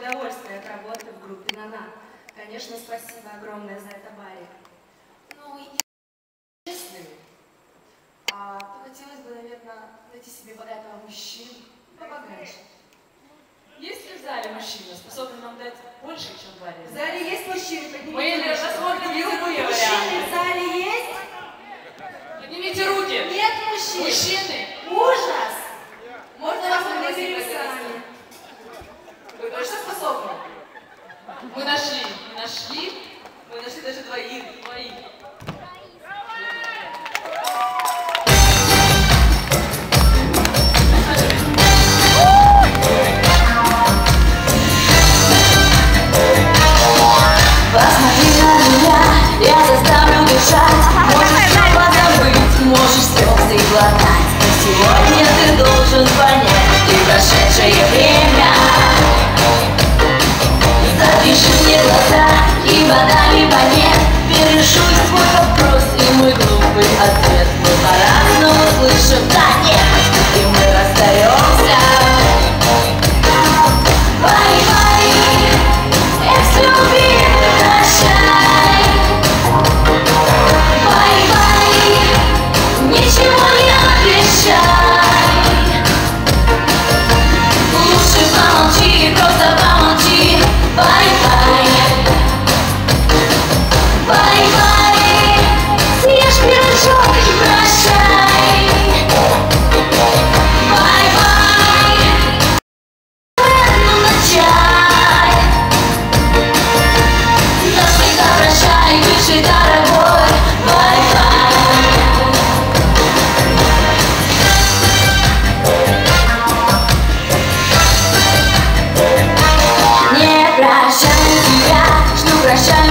удовольствие от работы в группе «Нана». Конечно, спасибо огромное за это, Барри. Ну, и честными. То хотелось бы, наверное, найти себе богатого мужчину, побогаче. Есть ли в зале мужчина, способный нам дать больше, чем Барри? В зале есть мужчины? Поднимите Мы руки. рассмотрим любые Мужчины в варианты. зале есть? Поднимите руки. Нет мужчин. Мужчины. Ужас! Можно вас Мы пригласить выберем в это сами. место? Вы точно способны? Мы нашли даже двоих. Посмотри на меня, я заставлю дышать. Можешь все позабыть, можешь слезы глотать. Но сегодня ты должен понять и прошедшее время. Запиши мне глаза, либо да, либо нет. Перешуй свой вопрос и мой глупый ответ. Мы по-разному слышим да, нет, и мы расстаемся. Бай-бай, экс-любимый. Ничего не обещай. Лучше помолчи, просто помолчи. Бай-бай, бай-бай. Съешь пирожок и прощай. Бай-бай, на чай. Навсегда прощай, бывший дорогой. Бай-бай. Не прощаю тебя, жду прощай.